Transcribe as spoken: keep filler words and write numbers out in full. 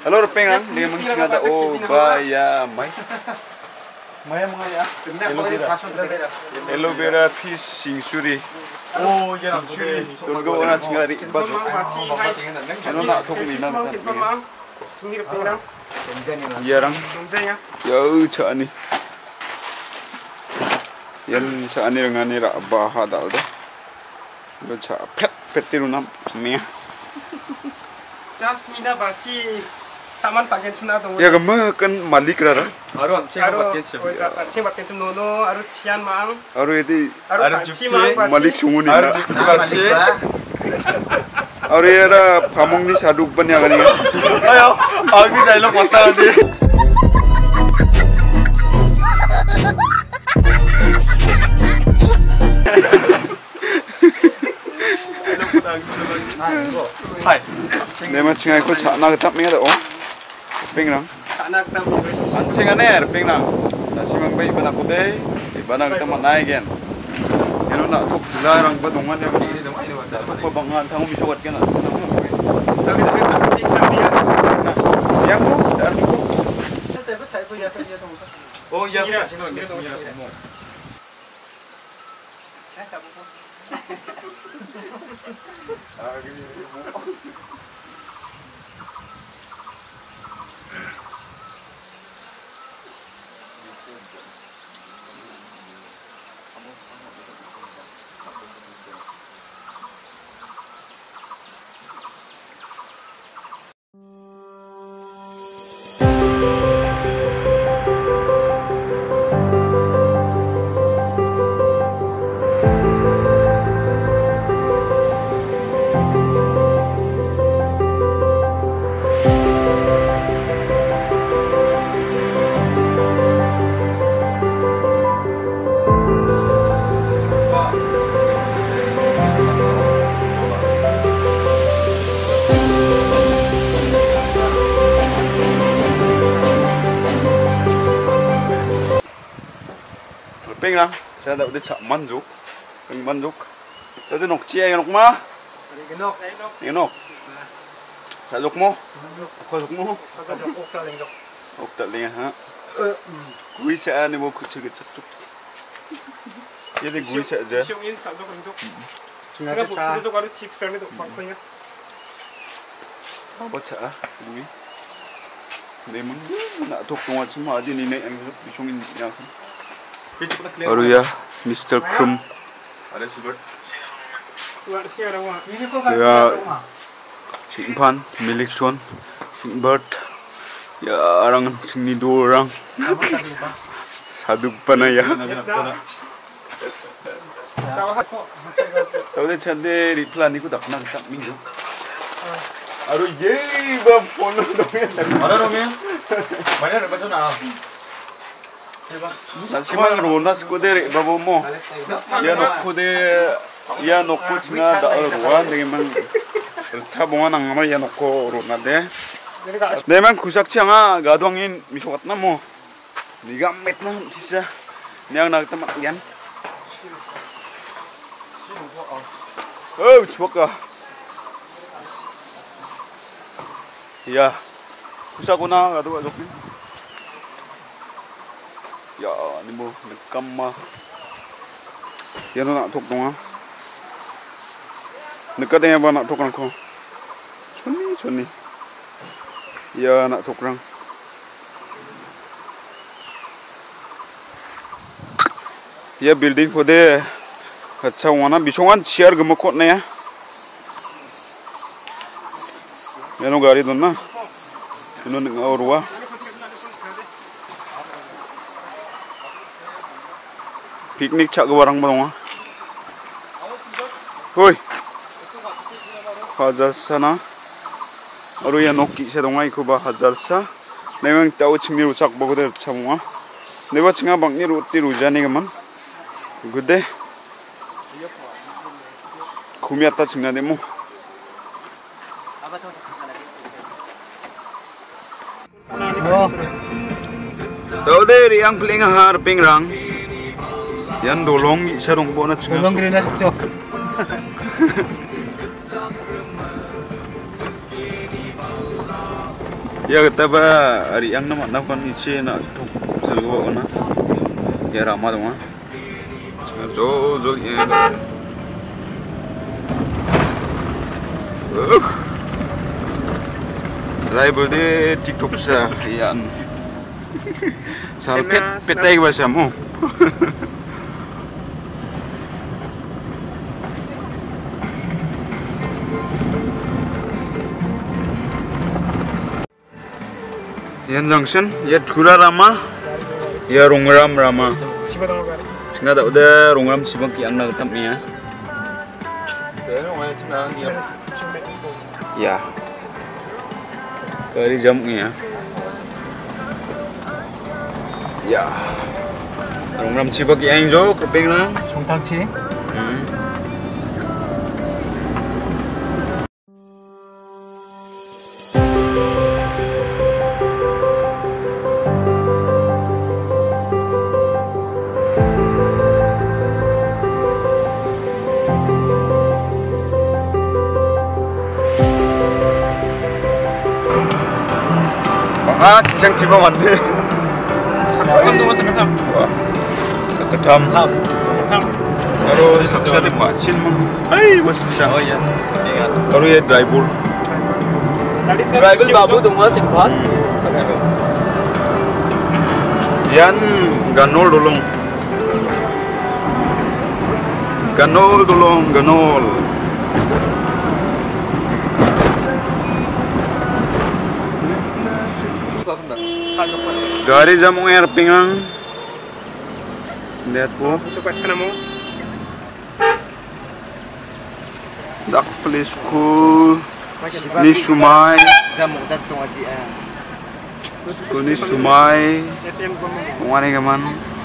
Halo pengen dia mengingat ada oh baya mai mai mga ya aloe vera fish singsuri oh ya singsuri tunggu orang singari baju ano na tok ni na yarang ya uca ni yan sa ani ngani ra baha dal da uca pet petiru nam mia Jasmina baci saman pakai tuna dong. Ya kamu kan malik rara. Aru saya pakai sih. Saya pakai tu nono, aru cian mang. Aru itu. Aru cian mang. Malik sungu ni. Aru baci. Aru era pamong ni saduk ban yang ni. Ayo, aku dialog mata ni. Hai. Nema cingai ko chana ka tap me da o. Pingrang. Anak nam. An cingane er pingrang. Na simang bai bana ko dei. Bana ka manai gen. Keno na tok jila rang ba dongan ya. Ko bangan thangu mi sowat gen na. Tapi tapi tapi tapi ya. Yang ko dar ko. Tapi tapi ko ya ya dong. Oh ya, sino ni sino mo. Eh, sabu ko. Ah, gini. Pingrang, saya dah udah cak manjuk, ping manjuk. Tadi nok cia yang nok mah? Genok, Yang nok. Saya jok mo? Aku jok mo? Aku jok ok tak lengkap. Ok tak lengah ha? Gui cak ni mau kucing kecak tu. Jadi gui cak je. Siungin tak jok lengkap. Kita buat jok ada chip kami tu pakainya. Apa cak ah gui? Lemon nak tok tunggu semua aja ni naik yang siungin yang. Baru ya, Mister Krum. Ada sebut. Ya, Cingpan, milik Suan, Cingbert. Ya, orang sini dua orang. Satu panah ya. Tahu deh cende di plan itu tak pernah tak minggu. Aduh, ye, bang, polo dong ya. Ada dong ya. Mana ada pasal nak? Nasiman rona skode babu mo. Ya nokku de ya nokku singa da ruan dengan cabongan angama ya nokku rona de. Neman kusak cianga gadwangin misokatna mo. Niga metna sisa. Niang nak temat yan. Oh, coba. Ya. Kusakuna gadu gadokin. Ya, ni mo nagkam mah. Yan na tok dong ah. Nagkada yan ba na tok lang ko? Chuni, chuni. Ya na tok lang. Ya building ko de. अच्छा हुआ ना बिछोंगान चेयर गमकोट ने या येनो गाड़ी दो ना इनो निंगा और हुआ पिकनिक चak barang barang होय हजार sana और ये नोकी से दोंगा इको बा हजार सा नेमंग ताऊ चिंगनी रुचक बगदे छमुआ नेबा चिंगा बंगनी रुती रुजाने गमन गुदे kumiata cingna demo. Tahu deh, yang paling har pingrang, yang dolong serong bona cingna. Dolong kira nak cok. Ya kita ba hari yang nama nak kan ichi nak tuk selgo na. Ya ramah dong ah. Jo jo ya. Driver de TikTok sa yan. Salpet petay ba siya mo? Yan junction, ya Thura Rama, ya Rongram Rama. Singa tak udah Rongram sibang ki ang nagtam niya. Ya. Kali jam niya. Ya. Rongram sibang ki ang jo keping lang. 종탕치. Ah, kisang ciba mandi. 삼각함 동안 삼각함. Wah, sekedam. 삼각함. Baru bisa dimasin mah. Ay, bos bisa. Oh iya. Ingat. Baru ya driver. Tadi Driver babu dong mas ikut. Yan ganol dulung. Ganol dulung, ganol. Dari jamong air pingang. Lihat po. Itu pas kena mo. Dak please ko. Ni sumai. Jamuk datang aja. Ko ni sumai. Yes, yan po mo. Kung ano gaman.